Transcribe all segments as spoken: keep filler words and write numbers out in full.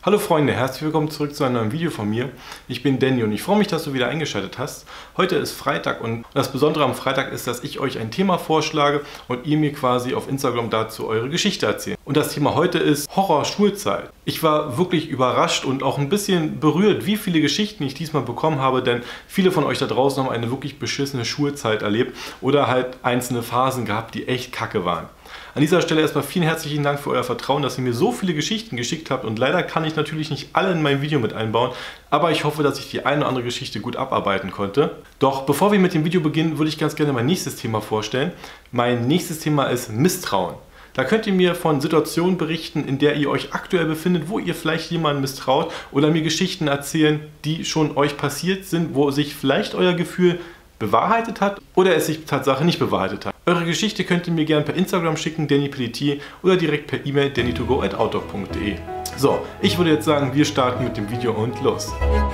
Hallo Freunde, herzlich willkommen zurück zu einem neuen Video von mir. Ich bin Danny und ich freue mich, dass du wieder eingeschaltet hast. Heute ist Freitag und das Besondere am Freitag ist, dass ich euch ein Thema vorschlage und ihr mir quasi auf Instagram dazu eure Geschichte erzählt. Und das Thema heute ist Horror-Schulzeit. Ich war wirklich überrascht und auch ein bisschen berührt, wie viele Geschichten ich diesmal bekommen habe, denn viele von euch da draußen haben eine wirklich beschissene Schulzeit erlebt oder halt einzelne Phasen gehabt, die echt kacke waren. An dieser Stelle erstmal vielen herzlichen Dank für euer Vertrauen, dass ihr mir so viele Geschichten geschickt habt und leider kann ich natürlich nicht alle in mein Video mit einbauen, aber ich hoffe, dass ich die eine oder andere Geschichte gut abarbeiten konnte. Doch bevor wir mit dem Video beginnen, würde ich ganz gerne mein nächstes Thema vorstellen. Mein nächstes Thema ist Misstrauen. Da könnt ihr mir von Situationen berichten, in der ihr euch aktuell befindet, wo ihr vielleicht jemanden misstraut oder mir Geschichten erzählen, die schon euch passiert sind, wo sich vielleicht euer Gefühl bewahrheitet hat oder es sich Tatsache nicht bewahrheitet hat. Eure Geschichte könnt ihr mir gerne per Instagram schicken, danny pelletier, oder direkt per E-Mail danny to go at outlook punkt de. So, ich würde jetzt sagen, wir starten mit dem Video und los.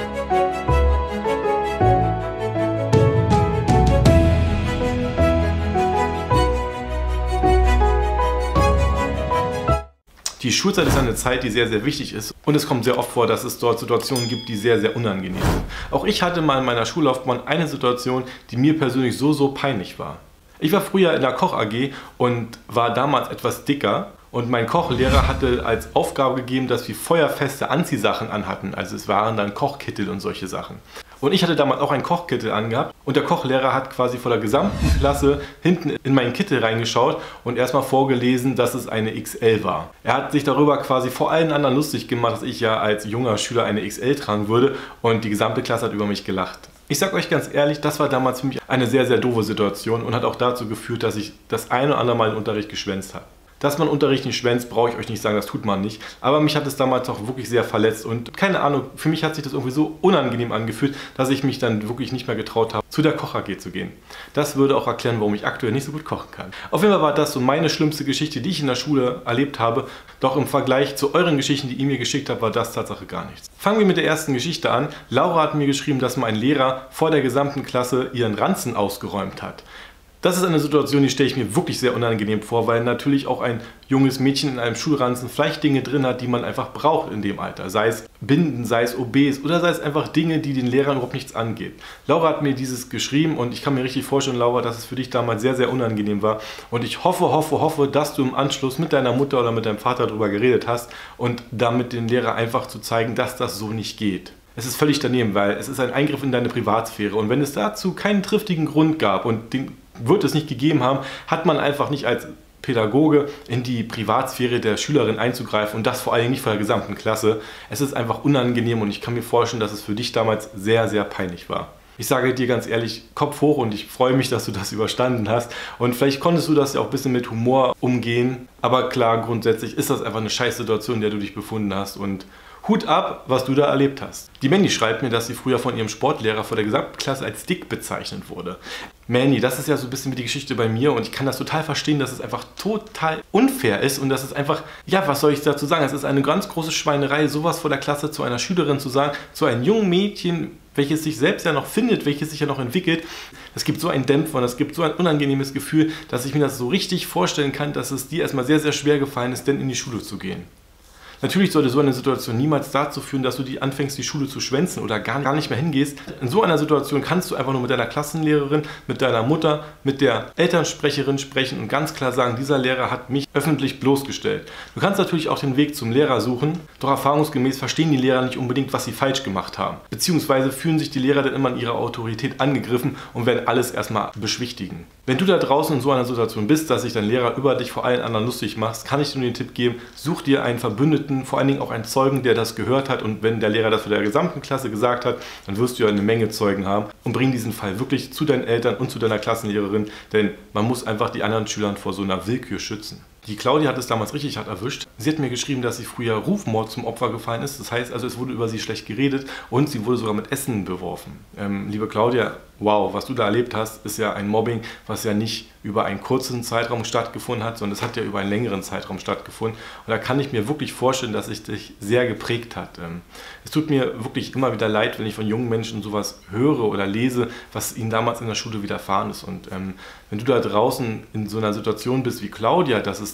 Die Schulzeit ist eine Zeit, die sehr, sehr wichtig ist und es kommt sehr oft vor, dass es dort Situationen gibt, die sehr, sehr unangenehm sind. Auch ich hatte mal in meiner Schullaufbahn eine Situation, die mir persönlich so, so peinlich war. Ich war früher in der Koch-A G und war damals etwas dicker und mein Kochlehrer hatte als Aufgabe gegeben, dass wir feuerfeste Anziehsachen anhatten, also es waren dann Kochkittel und solche Sachen. Und ich hatte damals auch einen Kochkittel angehabt und der Kochlehrer hat quasi vor der gesamten Klasse hinten in meinen Kittel reingeschaut und erstmal vorgelesen, dass es eine X L war. Er hat sich darüber quasi vor allen anderen lustig gemacht, dass ich ja als junger Schüler eine X L tragen würde und die gesamte Klasse hat über mich gelacht. Ich sag euch ganz ehrlich, das war damals für mich eine sehr, sehr doofe Situation und hat auch dazu geführt, dass ich das eine oder andere Mal im Unterricht geschwänzt habe. Dass man Unterricht nicht schwänzt, brauche ich euch nicht sagen, das tut man nicht. Aber mich hat es damals auch wirklich sehr verletzt und keine Ahnung, für mich hat sich das irgendwie so unangenehm angefühlt, dass ich mich dann wirklich nicht mehr getraut habe, zu der Koch-A G zu gehen. Das würde auch erklären, warum ich aktuell nicht so gut kochen kann. Auf jeden Fall war das so meine schlimmste Geschichte, die ich in der Schule erlebt habe. Doch im Vergleich zu euren Geschichten, die ihr mir geschickt habt, war das Tatsache gar nichts. Fangen wir mit der ersten Geschichte an. Laura hat mir geschrieben, dass mein Lehrer vor der gesamten Klasse ihren Ranzen ausgeräumt hat. Das ist eine Situation, die stelle ich mir wirklich sehr unangenehm vor, weil natürlich auch ein junges Mädchen in einem Schulranzen vielleicht Dinge drin hat, die man einfach braucht in dem Alter. Sei es Binden, sei es O Bs oder sei es einfach Dinge, die den Lehrern überhaupt nichts angeht. Laura hat mir dieses geschrieben und ich kann mir richtig vorstellen, Laura, dass es für dich damals sehr, sehr unangenehm war. Und ich hoffe, hoffe, hoffe, dass du im Anschluss mit deiner Mutter oder mit deinem Vater darüber geredet hast und damit den Lehrer einfach zu zeigen, dass das so nicht geht. Es ist völlig daneben, weil es ist ein Eingriff in deine Privatsphäre und wenn es dazu keinen triftigen Grund gab und den wird es nicht gegeben haben, hat man einfach nicht als Pädagoge in die Privatsphäre der Schülerin einzugreifen und das vor allem nicht vor der gesamten Klasse. Es ist einfach unangenehm und ich kann mir vorstellen, dass es für dich damals sehr, sehr peinlich war. Ich sage dir ganz ehrlich, Kopf hoch und ich freue mich, dass du das überstanden hast und vielleicht konntest du das ja auch ein bisschen mit Humor umgehen, aber klar, grundsätzlich ist das einfach eine scheiß Situation, in der du dich befunden hast und Hut ab, was du da erlebt hast. Die Mandy schreibt mir, dass sie früher von ihrem Sportlehrer vor der gesamten Klasse als dick bezeichnet wurde. Mandy, das ist ja so ein bisschen wie die Geschichte bei mir und ich kann das total verstehen, dass es einfach total unfair ist und dass es einfach, ja, was soll ich dazu sagen? Es ist eine ganz große Schweinerei, sowas vor der Klasse zu einer Schülerin zu sagen, zu einem jungen Mädchen, welches sich selbst ja noch findet, welches sich ja noch entwickelt. Es gibt so einen Dämpfer und es gibt so ein unangenehmes Gefühl, dass ich mir das so richtig vorstellen kann, dass es dir erstmal sehr, sehr schwer gefallen ist, denn in die Schule zu gehen. Natürlich sollte so eine Situation niemals dazu führen, dass du die anfängst, die Schule zu schwänzen oder gar, gar nicht mehr hingehst. In so einer Situation kannst du einfach nur mit deiner Klassenlehrerin, mit deiner Mutter, mit der Elternsprecherin sprechen und ganz klar sagen, dieser Lehrer hat mich öffentlich bloßgestellt. Du kannst natürlich auch den Weg zum Lehrer suchen, doch erfahrungsgemäß verstehen die Lehrer nicht unbedingt, was sie falsch gemacht haben. Beziehungsweise fühlen sich die Lehrer dann immer in ihrer Autorität angegriffen und werden alles erstmal beschwichtigen. Wenn du da draußen in so einer Situation bist, dass sich dein Lehrer über dich vor allen anderen lustig macht, kann ich dir nur den Tipp geben, such dir einen Verbündeten, vor allen Dingen auch einen Zeugen, der das gehört hat und wenn der Lehrer das für der gesamten Klasse gesagt hat, dann wirst du ja eine Menge Zeugen haben und bring diesen Fall wirklich zu deinen Eltern und zu deiner Klassenlehrerin, denn man muss einfach die anderen Schüler vor so einer Willkür schützen. Die Claudia hat es damals richtig hart erwischt. Sie hat mir geschrieben, dass sie früher Rufmord zum Opfer gefallen ist. Das heißt also, es wurde über sie schlecht geredet und sie wurde sogar mit Essen beworfen. Ähm, liebe Claudia, wow, was du da erlebt hast, ist ja ein Mobbing, was ja nicht über einen kurzen Zeitraum stattgefunden hat, sondern es hat ja über einen längeren Zeitraum stattgefunden. Und da kann ich mir wirklich vorstellen, dass es dich sehr geprägt hat. Ähm, es tut mir wirklich immer wieder leid, wenn ich von jungen Menschen sowas höre oder lese, was ihnen damals in der Schule widerfahren ist. Und ähm, wenn du da draußen in so einer Situation bist wie Claudia, dass es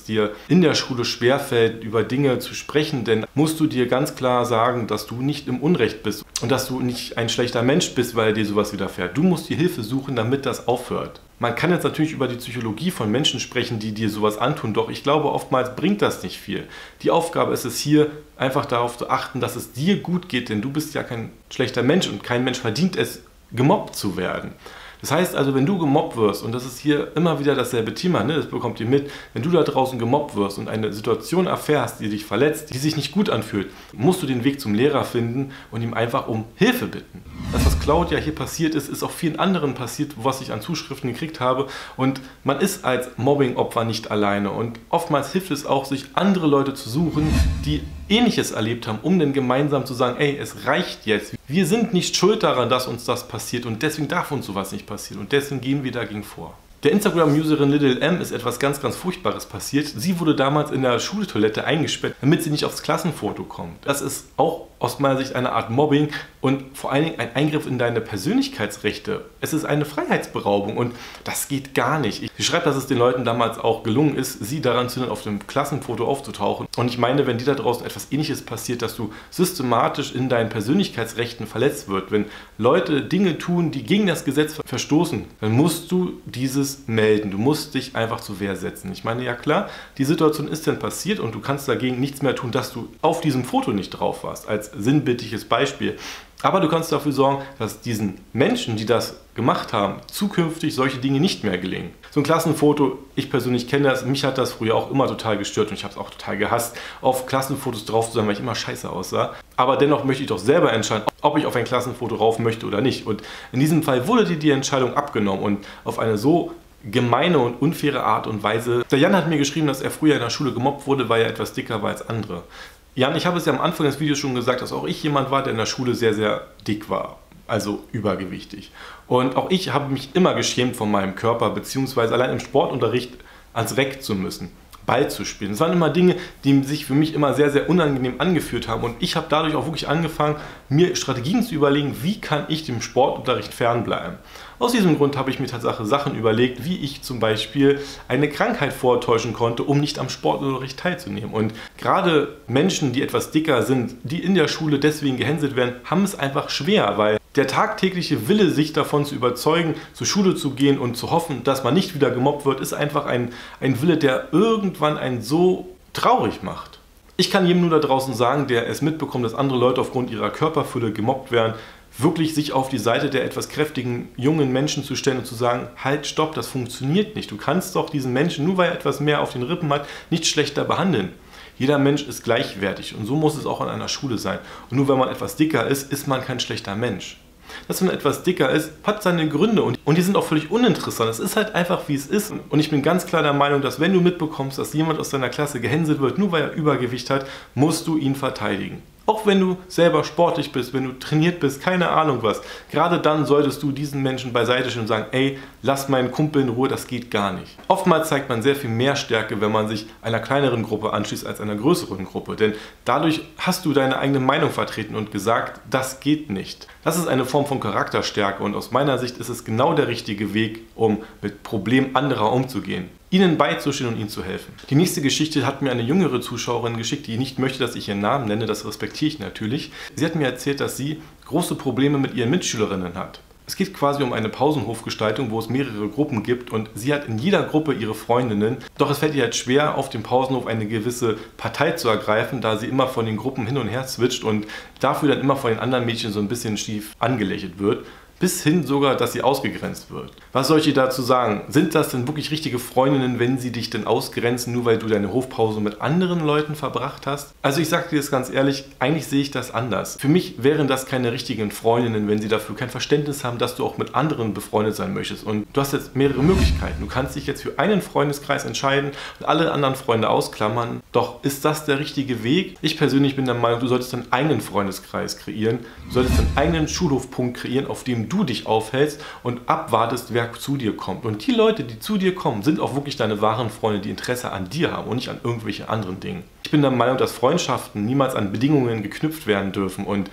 dir in der Schule schwerfällt, über Dinge zu sprechen, denn musst du dir ganz klar sagen, dass du nicht im Unrecht bist und dass du nicht ein schlechter Mensch bist, weil dir sowas widerfährt. Du musst dir Hilfe suchen, damit das aufhört. Man kann jetzt natürlich über die Psychologie von Menschen sprechen, die dir sowas antun, doch ich glaube, oftmals bringt das nicht viel. Die Aufgabe ist es hier, einfach darauf zu achten, dass es dir gut geht, denn du bist ja kein schlechter Mensch und kein Mensch verdient es, gemobbt zu werden. Das heißt also, wenn du gemobbt wirst, und das ist hier immer wieder dasselbe Thema, ne, das bekommt ihr mit, wenn du da draußen gemobbt wirst und eine Situation erfährst, die dich verletzt, die sich nicht gut anfühlt, musst du den Weg zum Lehrer finden und ihm einfach um Hilfe bitten. Das, was Claudia hier passiert ist, ist auch vielen anderen passiert, was ich an Zuschriften gekriegt habe, und man ist als Mobbing-Opfer nicht alleine und oftmals hilft es auch, sich andere Leute zu suchen, die Ähnliches erlebt haben, um dann gemeinsam zu sagen, ey, es reicht jetzt. Wir sind nicht schuld daran, dass uns das passiert und deswegen darf uns sowas nicht passieren und deswegen gehen wir dagegen vor. Der Instagram-Userin Little M ist etwas ganz, ganz Furchtbares passiert. Sie wurde damals in der Schultoilette eingesperrt, damit sie nicht aufs Klassenfoto kommt. Das ist auch aus meiner Sicht eine Art Mobbing und vor allen Dingen ein Eingriff in deine Persönlichkeitsrechte. Es ist eine Freiheitsberaubung und das geht gar nicht. Sie schreibt, dass es den Leuten damals auch gelungen ist, sie daran zu hindern, auf dem Klassenfoto aufzutauchen. Und ich meine, wenn dir da draußen etwas Ähnliches passiert, dass du systematisch in deinen Persönlichkeitsrechten verletzt wird, wenn Leute Dinge tun, die gegen das Gesetz verstoßen, dann musst du dieses melden. Du musst dich einfach zur Wehr setzen. Ich meine, ja klar, die Situation ist dann passiert und du kannst dagegen nichts mehr tun, dass du auf diesem Foto nicht drauf warst, als sinnbildliches Beispiel. Aber du kannst dafür sorgen, dass diesen Menschen, die das gemacht haben, zukünftig solche Dinge nicht mehr gelingen. So ein Klassenfoto, ich persönlich kenne das, mich hat das früher auch immer total gestört und ich habe es auch total gehasst, auf Klassenfotos drauf zu sein, weil ich immer scheiße aussah. Aber dennoch möchte ich doch selber entscheiden, ob ich auf ein Klassenfoto rauf möchte oder nicht. Und in diesem Fall wurde dir die Entscheidung abgenommen und auf eine so gemeine und unfaire Art und Weise. Der Jan hat mir geschrieben, dass er früher in der Schule gemobbt wurde, weil er etwas dicker war als andere. Jan, ich habe es ja am Anfang des Videos schon gesagt, dass auch ich jemand war, der in der Schule sehr, sehr dick war. Also übergewichtig. Und auch ich habe mich immer geschämt von meinem Körper, beziehungsweise allein im Sportunterricht ans Reck zu müssen, Ball zu spielen. Das waren immer Dinge, die sich für mich immer sehr, sehr unangenehm angefühlt haben. Und ich habe dadurch auch wirklich angefangen, mir Strategien zu überlegen, wie kann ich dem Sportunterricht fernbleiben. Aus diesem Grund habe ich mir tatsächlich Sachen überlegt, wie ich zum Beispiel eine Krankheit vortäuschen konnte, um nicht am Sportunterricht teilzunehmen. Und gerade Menschen, die etwas dicker sind, die in der Schule deswegen gehänselt werden, haben es einfach schwer, weil der tagtägliche Wille, sich davon zu überzeugen, zur Schule zu gehen und zu hoffen, dass man nicht wieder gemobbt wird, ist einfach ein, ein Wille, der irgendwann einen so traurig macht. Ich kann jedem nur da draußen sagen, der es mitbekommt, dass andere Leute aufgrund ihrer Körperfülle gemobbt werden, wirklich sich auf die Seite der etwas kräftigen, jungen Menschen zu stellen und zu sagen, halt, stopp, das funktioniert nicht. Du kannst doch diesen Menschen, nur weil er etwas mehr auf den Rippen hat, nicht schlechter behandeln. Jeder Mensch ist gleichwertig und so muss es auch an einer Schule sein. Und nur wenn man etwas dicker ist, ist man kein schlechter Mensch. Dass man etwas dicker ist, hat seine Gründe und, und die sind auch völlig uninteressant. Es ist halt einfach, wie es ist. Und ich bin ganz klar der Meinung, dass wenn du mitbekommst, dass jemand aus deiner Klasse gehänselt wird, nur weil er Übergewicht hat, musst du ihn verteidigen. Auch wenn du selber sportlich bist, wenn du trainiert bist, keine Ahnung was. Gerade dann solltest du diesen Menschen beiseite stellen und sagen, ey, lass meinen Kumpel in Ruhe, das geht gar nicht. Oftmals zeigt man sehr viel mehr Stärke, wenn man sich einer kleineren Gruppe anschließt als einer größeren Gruppe. Denn dadurch hast du deine eigene Meinung vertreten und gesagt, das geht nicht. Das ist eine Form von Charakterstärke und aus meiner Sicht ist es genau der richtige Weg, um mit Problemen anderer umzugehen. Ihnen beizustehen und ihnen zu helfen. Die nächste Geschichte hat mir eine jüngere Zuschauerin geschickt, die nicht möchte, dass ich ihren Namen nenne, das respektiere ich natürlich. Sie hat mir erzählt, dass sie große Probleme mit ihren Mitschülerinnen hat. Es geht quasi um eine Pausenhofgestaltung, wo es mehrere Gruppen gibt und sie hat in jeder Gruppe ihre Freundinnen. Doch es fällt ihr halt schwer, auf dem Pausenhof eine gewisse Partei zu ergreifen, da sie immer von den Gruppen hin und her switcht und dafür dann immer von den anderen Mädchen so ein bisschen schief angelächelt wird. Bis hin sogar, dass sie ausgegrenzt wird. Was soll ich dir dazu sagen? Sind das denn wirklich richtige Freundinnen, wenn sie dich denn ausgrenzen, nur weil du deine Hofpause mit anderen Leuten verbracht hast? Also ich sage dir das ganz ehrlich, eigentlich sehe ich das anders. Für mich wären das keine richtigen Freundinnen, wenn sie dafür kein Verständnis haben, dass du auch mit anderen befreundet sein möchtest. Und du hast jetzt mehrere Möglichkeiten. Du kannst dich jetzt für einen Freundeskreis entscheiden und alle anderen Freunde ausklammern. Doch ist das der richtige Weg? Ich persönlich bin der Meinung, du solltest deinen eigenen Freundeskreis kreieren. Du solltest deinen eigenen Schulhofpunkt kreieren, auf dem du dich aufhältst und abwartest, wer zu dir kommt. Und die Leute, die zu dir kommen, sind auch wirklich deine wahren Freunde, die Interesse an dir haben und nicht an irgendwelche anderen Dingen. Ich bin der Meinung, dass Freundschaften niemals an Bedingungen geknüpft werden dürfen und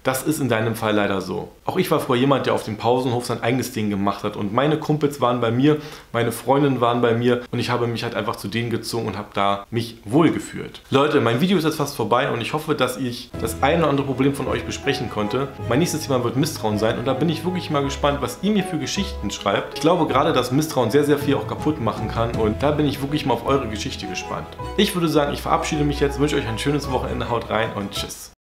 Das ist in deinem Fall leider so. Auch ich war früher jemand, der auf dem Pausenhof sein eigenes Ding gemacht hat und meine Kumpels waren bei mir, meine Freundinnen waren bei mir und ich habe mich halt einfach zu denen gezogen und habe da mich wohlgefühlt. Leute, mein Video ist jetzt fast vorbei und ich hoffe, dass ich das ein oder andere Problem von euch besprechen konnte. Mein nächstes Thema wird Misstrauen sein und da bin ich wirklich mal gespannt, was ihr mir für Geschichten schreibt. Ich glaube gerade, dass Misstrauen sehr, sehr viel auch kaputt machen kann und da bin ich wirklich mal auf eure Geschichte gespannt. Ich würde sagen, ich verabschiede mich jetzt, wünsche euch ein schönes Wochenende, haut rein und tschüss.